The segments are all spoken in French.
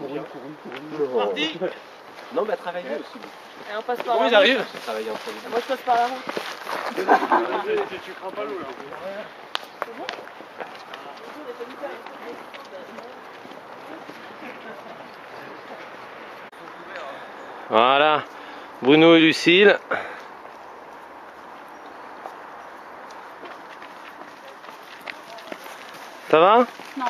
Mardi. Non, mais à travailler aussi. Et on passe par Comment la ils arrivent? Je travaille entre les deux. Moi je passe par la route. Tu crains pas l'eau là? C'est bon? Voilà, Bruno et Lucille. Ça va? Non.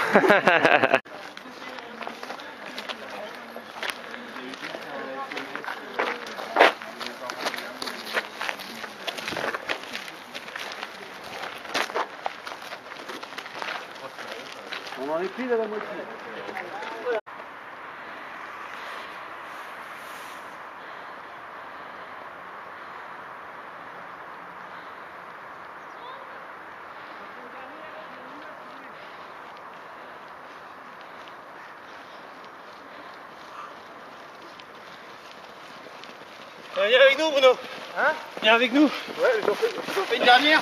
On en est pris à la moitié. Viens avec nous, Bruno. Hein? Viens avec nous. Ouais, j'en fais une dernière.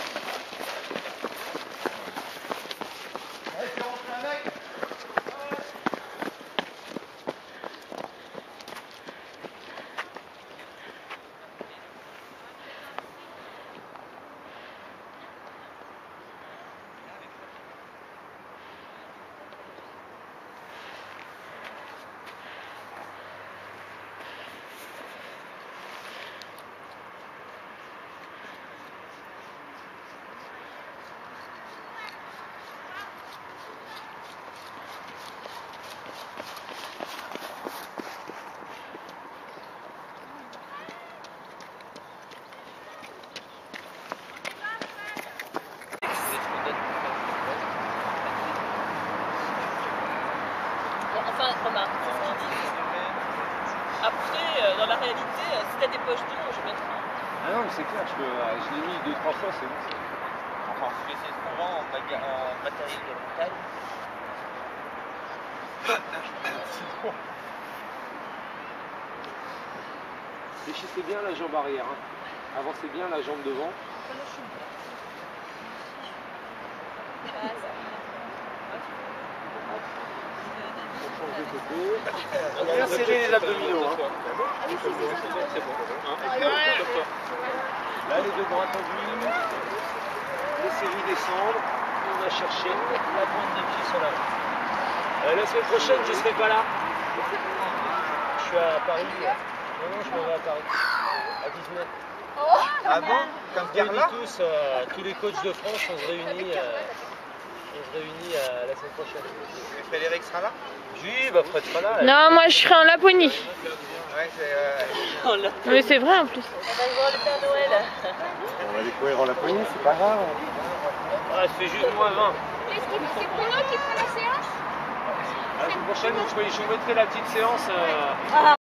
Enfin, remarque, après, dans la réalité, si t'as des poches d'eau, je mettrai. Ah non, mais c'est clair, je l'ai mis 2-3 fois, c'est bon. Enfin, je vais essayer de trouver en matériel de montagne. Fléchissez bien la jambe arrière. Hein. Avancez bien la jambe devant. On change de côté. Bien serrer les abdominaux. Hein. C'est bon. Là, les deux bras tendus. Laissez-vous descendre. On va chercher la pointe des pieds sur la route. La semaine prochaine, je ne serai pas là. Je suis à Paris. Non, je m'en vais à Paris. À Disney. Ah bon? Comme Carla? Tous les coachs de France, on se réunit la semaine prochaine. Et Frédéric sera là? Oui, bah Fred sera là. Non, moi je serai en Laponie. Ouais, c'est... Mais c'est vrai en plus. On va voir le Père Noël. On va découvrir en Laponie, c'est pas grave. Ah, c'est juste moins 20. C'est Bruno qui prend la séance? La semaine prochaine, je vous mettrai la petite séance.